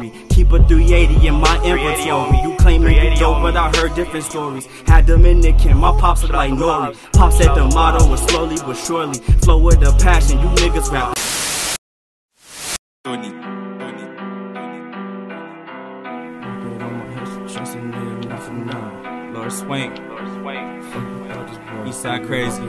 story. Keep a 380 in my inventory. You claiming you dope, but I heard different stories. Had Dominican, my pops look like Nori. Pops said the motto was slowly but surely. Flow with a passion, you niggas rap. Lord Swank, Eastside crazy.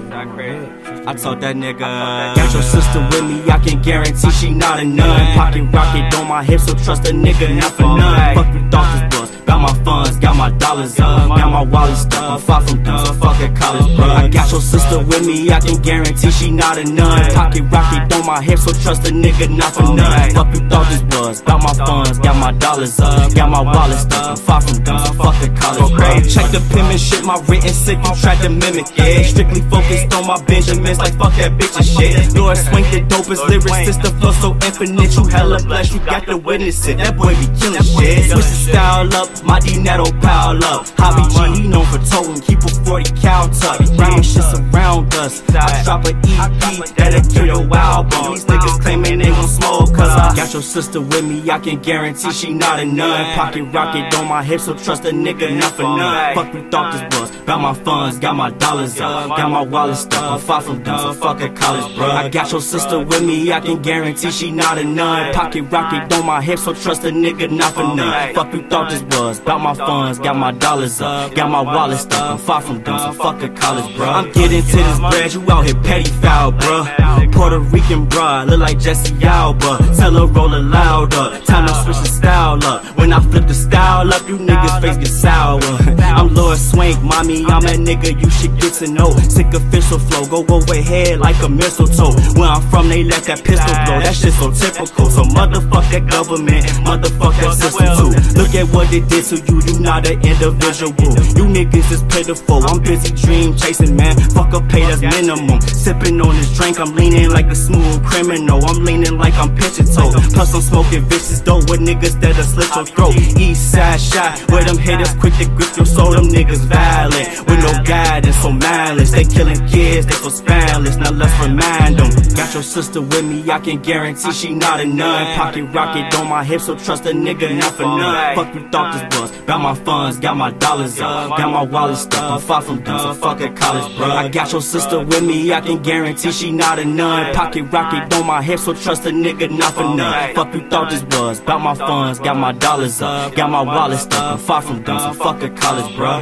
I told that nigga, got your sister with me, I can guarantee she not a nun. Pocket rocket on my hip, so trust a nigga not for none. Fuck you thought this was, got my funds, got my dollars up, got my wallet stuck, I'm far from done, so fuck at college, bro. I got your sister with me, I can guarantee she not a nun. Pocket rocket on my hip, so trust a nigga not for none. Fuck you thought this was, got my funds, got my dollars up, got my wallet stuck, I'm far from done, so fuck at college, bro. Check the penmanship, my written sick, you tried to mimic, yeah. Strictly focused on my Benjamins, like fuck that bitch and shit. Lord Swank the dopest lyricist, the flow so infinite, you hella blessed, you got to witness it. That boy be killing shit. Switch the style up, my D-Netto pile up. Hobby G, he known for toting, keep a 40 cow tuck. Round shits around us, I drop a EP, dedicate a album. These niggas claiming they gon' smoke, cause I got your sister with me, I can guarantee she not a nun. Pocket rocket on my hip, so trust a nigga not for none. Fuck you thought this was, got my funds, got my dollars up, got my wallet stuck, I'm far from done, so fuck at college, bro. I got your sister with me, I can guarantee she not a nun. Pocket rocket on my hip, so trust a nigga not for none. Fuck you thought this was, got my funds, got my dollars up, got my wallet stuck, I'm far from done, so fuck at college, bro. I'm getting to this bread, you out here petty foul, bro. Puerto Rican broad, look like Jesse Alba. Tell her roll it louder, time to switch the style up. When I flip the style up, you niggas face get sour. I'm Lord Swank, mommy, I'm that nigga you should get to know. Sick official flow, go overhead like a mistletoe. Where I'm from, they let that pistol blow, that shit so typical. So motherfuck that government, motherfuck that system too. Look at what it did to you, you not an individual. You niggas is pitiful, I'm busy dream chasing, man. Fuck a pay, that's minimum. Sipping on this drink, I'm leaning like a smooth criminal. I'm leaning like I'm pitching toe. Plus I'm smoking vicious dope with niggas that'll slit your throat. Eastside shot, where them haters quick to grip your soul. Them niggas violent, with no guidance, so malice. They killing kids, they so spineless, now let's remind them. Got your sister with me, I can guarantee she not a nun. Pocket rocket on my hip, so trust a nigga not for none. Fuck you thought this was, got my funds, got my dollars up, got my wallet stuck, I'm far from done, so fuck at college, bro. I got your sister with me, I can guarantee she not a nun. Pocket rocket on my hip, so trust a nigga not for none. Fuck you thought this was, got my funds, got my dollars up, got my wallet stuck, I'm far from done, so fuck at college, bro.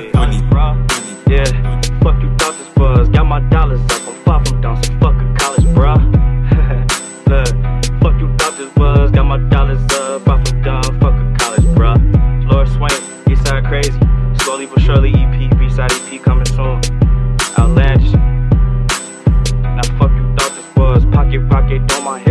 Yeah, fuck you thought this was, got my dollars up, I'm far from done, so fuck at college, bro. Look, fuck you thought this was, got my dollars up, far from done, fuck at college, bro. Lord Swank, Eastside crazy, slowly but surely EP, B-side EP coming soon. Outlandish. Now fuck you thought this was, pocket rocket on my head.